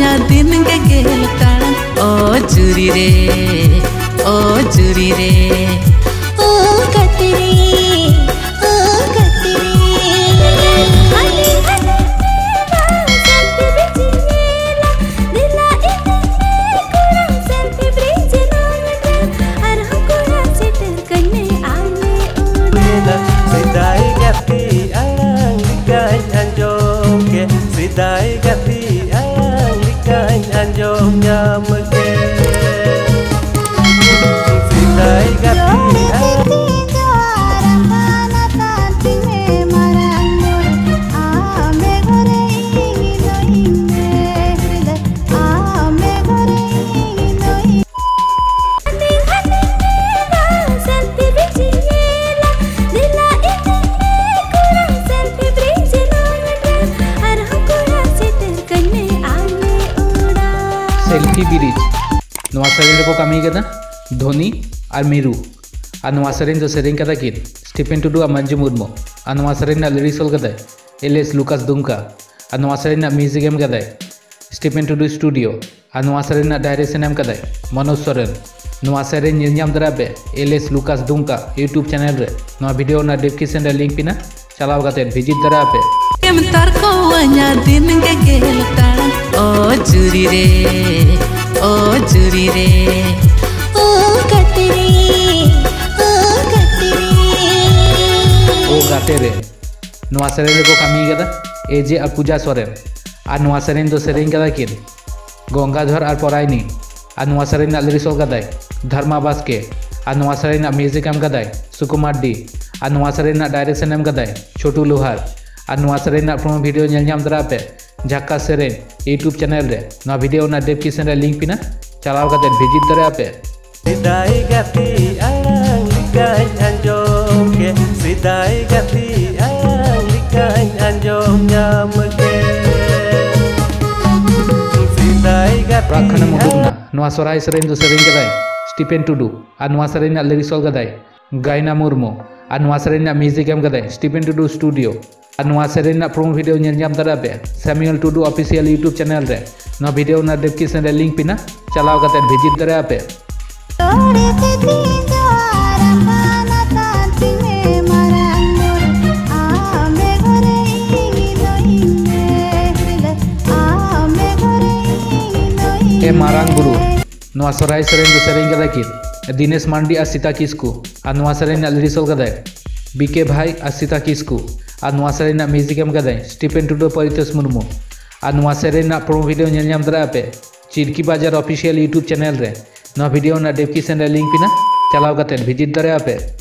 दिन के गेल तारण ओ जुरी रे ओ जुरी रे ओ कतरी ओ कतरी हले हले सेल्फी बिचिनेला दिला इतने कुरा सेल्फी ब्रिजनोंगे और हमरा सेटर करने आले उड़ा sidai gati ang likay anjom ke sidai gati ang likay anjom nyamke sidai gati selfie bridge नवा सेरेन को कमी कदा धोनी और मीरू और नवा सेरेन जो सेरेन कदा किन स्टीफेन टुडू और मंजू मुर्मू और नवा सेरेन लिरिक्स होल कदा एलेस लुकास दुमका और नवा सेरेन म्यूजिक एम कदा स्टीफेन टुडू स्टूडियो और नवा सेरेन डायरेक्शन एम कदा मनोज सोरेन नवा सेरेन नियम दरा पे एलेस लुकास दुमका यूट्यूब चैनल रे नवा वीडियो ना डिस्क्रिप्शन रे लिंक पिना चलाव कते विजिट दरा पे एम तार को वना दिन के गेल तारण ओ जुरी रे ओ जुरी रे ओ कतरी ओ कतरी ओ गाते रे नवा सेरेन को कमी कदा एजे और पूजा सोरेन और नवा सेरेन जो सेरेन कदा किन गंगाधर और परायनी और नवा सेरेन लिरिक्स होल कदा धर्मा बास्के और नवा सेरेन म्यूजिक एम कदा सुकुमार डी और नवा सेरेन डायरेक्शन एम कदा छोटू लोहार और नवा सेरेन प्रोमो वीडियो नेल नाम दरा पे झाका सेरेन यूट्यूब चैनल रे नवा वीडियो ना डिस्क्रिप्शन रे लिंक पिना चलाव कते विजिट दरा पे sidai gati ang likay anjom ke sidai gati ang likay anjom nyamke sidai gati प्राखन मुदुना नवा सोराय सेरेन जो सेरेन कदा स्टीफेन टुडू और नवा सेरेन लिरिक्स होल कदा गायना मुर्मू और नवा सेरेन म्यूजिक एम कदा स्टीफेन टुडू स्टूडियो और नवा सेरेन प्रोमो वीडियो नेल नाम दरा पे Samuel Tudu official YouTube channel रे नवा वीडियो ना डिस्क्रिप्शन रे लिंक पिना चलाव कते विजिट दरा पे ए मारांग गुरु नवा सोराय सेरेन जो सेरेन कदा किन दिनेश मांडी और सीता किस्कू और नवा सेरेन लिरिक्स होल कदा बीके भाई और सीता किस्कू और नवा सेरेन म्यूजिक एम कदा स्टीफेन टुडू परितोष मुर्मू और नवा सेरेन प्रोमो वीडियो नेल नाम दरा पे चिरकी बाजार ऑफिशियल यूट्यूब चैनल रे नवा वीडियो ना डिस्क्रिप्शन रे लिंक पिना चलाव कते विजिट दरा पे।